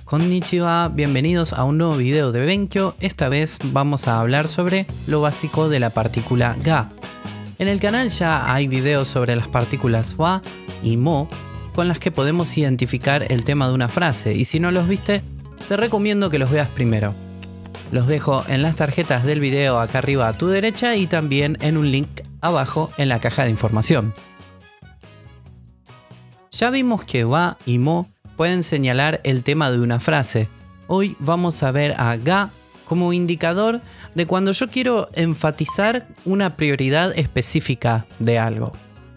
Konnichiwa, bienvenidos a un nuevo video de Benkyo. Esta vez vamos a hablar sobre lo básico de la partícula ga. En el canal ya hay videos sobre las partículas wa y mo con las que podemos identificar el tema de una frase, y si no los viste, te recomiendo que los veas primero. Los dejo en las tarjetas del video acá arriba a tu derecha y también en un link abajo en la caja de información. Ya vimos que wa y mo pueden señalar el tema de una frase. Hoy vamos a ver a ga como indicador de cuando yo quiero enfatizar una prioridad específica de algo.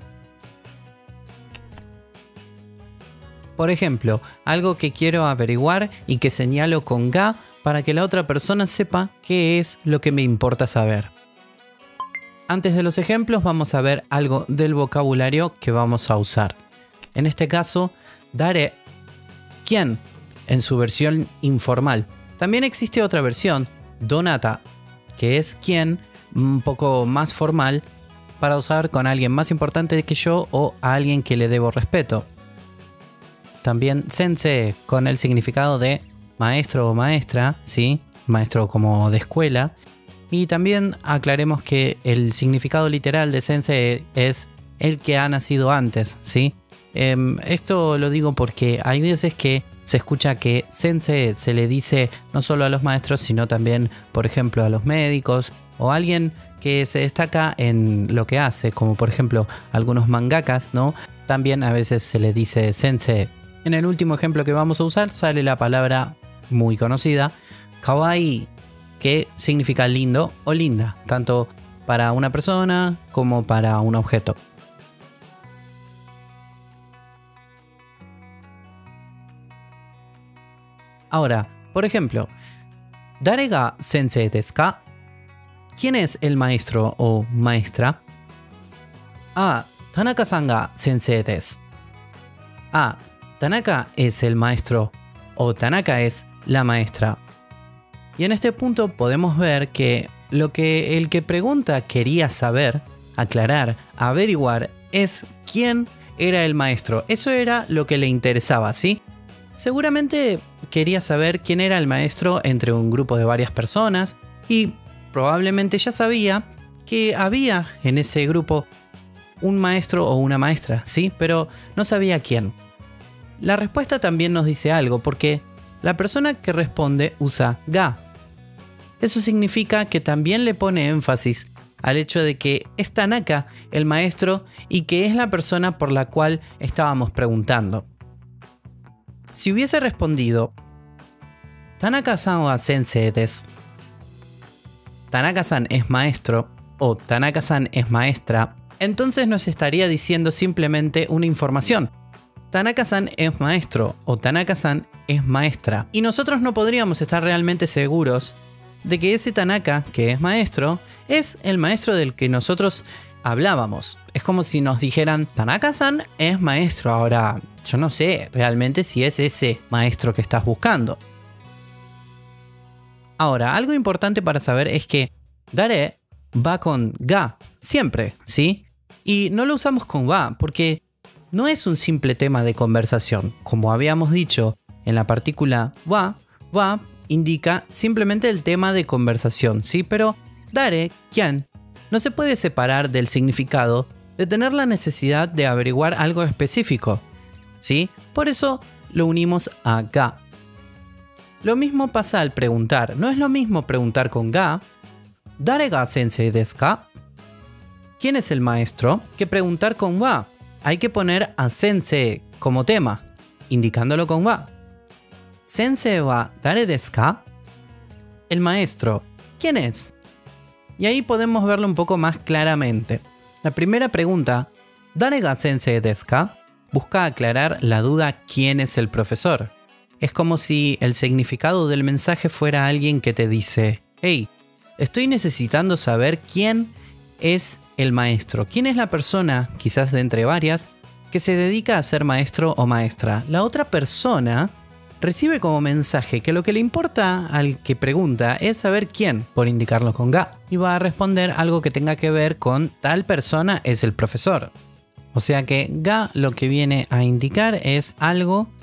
Por ejemplo, algo que quiero averiguar y que señalo con ga para que la otra persona sepa qué es lo que me importa saber. Antes de los ejemplos vamos a ver algo del vocabulario que vamos a usar. En este caso, dare, quién, en su versión informal. También existe otra versión, donata, que es quién, un poco más formal, para usar con alguien más importante que yo o a alguien que le debo respeto. También sensei, con el significado de maestro o maestra, ¿sí? Maestro como de escuela. Y también aclaremos que el significado literal de sensei es el que ha nacido antes, ¿sí? Esto lo digo porque hay veces que se escucha que sensei se le dice no solo a los maestros, sino también, por ejemplo, a los médicos o a alguien que se destaca en lo que hace, como por ejemplo algunos mangakas, ¿no? También a veces se le dice sensei. En el último ejemplo que vamos a usar sale la palabra muy conocida, kawaii, que significa lindo o linda, tanto para una persona como para un objeto. Ahora, por ejemplo, ¿dare ga sensei desu ka? ¿Quién es el maestro o maestra? Ah, Tanaka-san ga sensei desu. Ah, Tanaka es el maestro o Tanaka es la maestra. Y en este punto podemos ver que lo que el que pregunta quería saber, aclarar, averiguar es quién era el maestro. Eso era lo que le interesaba, ¿sí? Seguramente quería saber quién era el maestro entre un grupo de varias personas y probablemente ya sabía que había en ese grupo un maestro o una maestra, ¿sí? Pero no sabía quién. La respuesta también nos dice algo porque la persona que responde usa ga. Eso significa que también le pone énfasis al hecho de que es Tanaka el maestro y que es la persona por la cual estábamos preguntando. Si hubiese respondido Tanaka-san wa sensei desu, Tanaka-san es maestro o Tanaka-san es maestra, entonces nos estaría diciendo simplemente una información. Tanaka-san es maestro o Tanaka-san es maestra. Y nosotros no podríamos estar realmente seguros de que ese Tanaka, que es maestro, es el maestro del que nosotros hablábamos. Es como si nos dijeran, Tanaka-san es maestro. Ahora, yo no sé realmente si es ese maestro que estás buscando. Ahora, algo importante para saber es que dare va con ga, siempre, ¿sí? Y no lo usamos con wa porque no es un simple tema de conversación. Como habíamos dicho en la partícula wa indica simplemente el tema de conversación, ¿sí? Pero dare, quién, no se puede separar del significado de tener la necesidad de averiguar algo específico, ¿sí? Por eso lo unimos a ga. Lo mismo pasa al preguntar. No es lo mismo preguntar con ga, ¿dare ga sensei desu ka? ¿Quién es el maestro? Que preguntar con wa. Hay que poner a sensei como tema, indicándolo con wa. ¿Sensei wa dare desu ka? El maestro, ¿quién es? Y ahí podemos verlo un poco más claramente. La primera pregunta, ¿dare ga sensei desu ka?, busca aclarar la duda ¿quién es el profesor? Es como si el significado del mensaje fuera alguien que te dice, hey, estoy necesitando saber quién es el maestro. ¿Quién es la persona, quizás de entre varias, que se dedica a ser maestro o maestra? La otra persona recibe como mensaje que lo que le importa al que pregunta es saber quién, por indicarlo con ga, y va a responder algo que tenga que ver con tal persona es el profesor. O sea que ga lo que viene a indicar es algo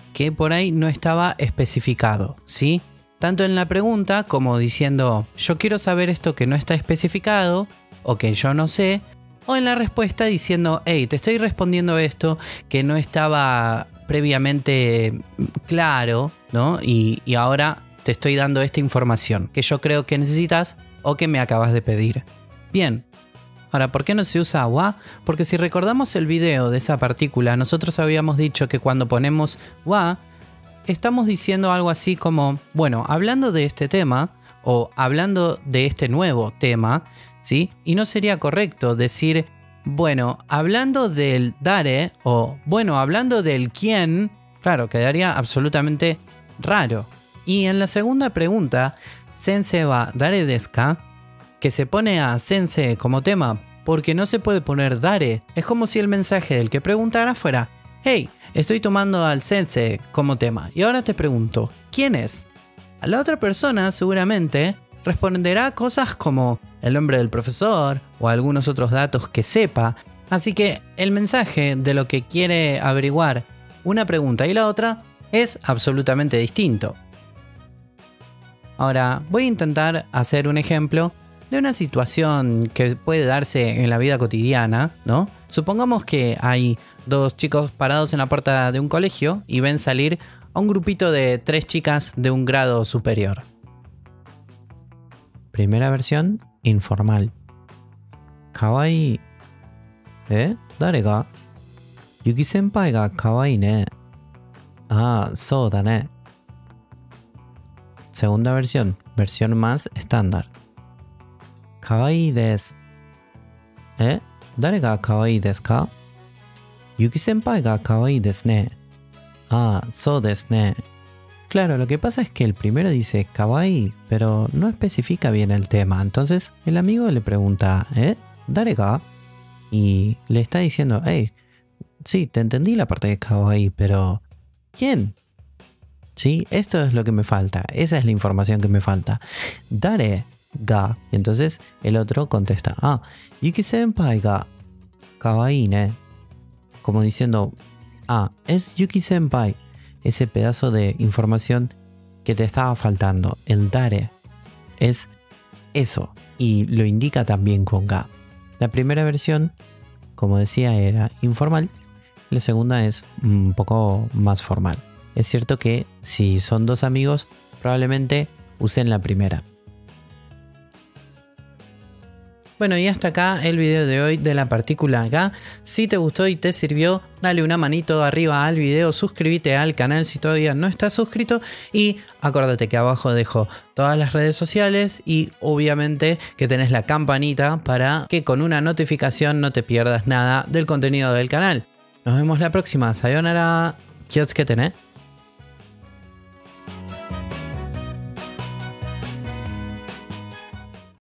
que por ahí no estaba especificado, ¿sí? Tanto en la pregunta como diciendo yo quiero saber esto que no está especificado o que yo no sé, o en la respuesta diciendo hey, te estoy respondiendo esto que no estaba previamente claro, ¿no? Y ahora te estoy dando esta información que yo creo que necesitas o que me acabas de pedir. Bien. Ahora, ¿por qué no se usa wa? Porque si recordamos el video de esa partícula, nosotros habíamos dicho que cuando ponemos wa, estamos diciendo algo así como, bueno, hablando de este tema o hablando de este nuevo tema, ¿sí? Y no sería correcto decir, bueno, hablando del dare o, bueno, hablando del quién, claro, quedaría absolutamente raro. Y en la segunda pregunta, sensei wa dare desu ka? Que se pone a sensei como tema porque no se puede poner dare. Es como si el mensaje del que preguntara fuera, hey, estoy tomando al sensei como tema y ahora te pregunto, ¿quién es? A la otra persona seguramente responderá cosas como el nombre del profesor o algunos otros datos que sepa. Así que el mensaje de lo que quiere averiguar una pregunta y la otra es absolutamente distinto. Ahora voy a intentar hacer un ejemplo de una situación que puede darse en la vida cotidiana, ¿no? Supongamos que hay dos chicos parados en la puerta de un colegio y ven salir a un grupito de 3 chicas de un grado superior. Primera versión, informal. Kawaii. ¿Dare ga? Yuki senpai ga kawaii ne. Ah, so da ne. Segunda versión, versión más estándar. Kawaii desu. ¿Dare ga kawaii desu ka? Yuki senpai ga kawaii desu ne. Ah, so desu ne. Claro, lo que pasa es que el primero dice kawaii, pero no especifica bien el tema. Entonces el amigo le pregunta, ¿dare ga? Y le está diciendo, hey, sí, te entendí la parte de kawaii, pero ¿quién? Sí, esto es lo que me falta. Esa es la información que me falta. Dare ga. Y entonces el otro contesta, ah, Yuki senpai ga kawaii ne. Como diciendo, ah, es Yuki senpai. Ese pedazo de información que te estaba faltando. El dare es eso. Y lo indica también con ga. La primera versión, como decía, era informal. La segunda es un poco más formal. Es cierto que si son dos amigos, probablemente usen la primera. Bueno, y hasta acá el video de hoy de la partícula ga. Si te gustó y te sirvió, dale una manito arriba al video, suscríbete al canal si todavía no estás suscrito y acuérdate que abajo dejo todas las redes sociales y obviamente que tenés la campanita para que con una notificación no te pierdas nada del contenido del canal. Nos vemos la próxima. Sayonara. Kyotsukete ne.